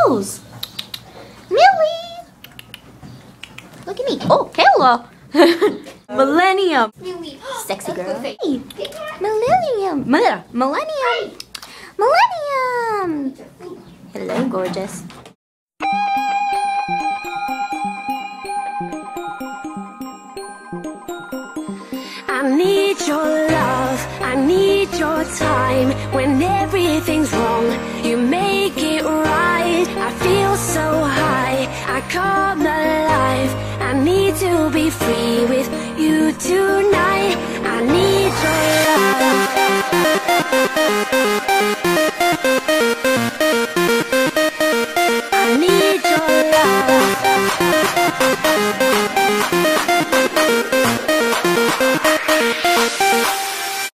clothes. Millie! Look at me. Oh, hello. Millennium. Millie. Sexy girl. Hey. Millennium. Millennium. Millennium. Hello, gorgeous. I need your love, I need your time. When everything's wrong, you make it right. I feel so high, I come alive. I need to be free with you tonight. I need your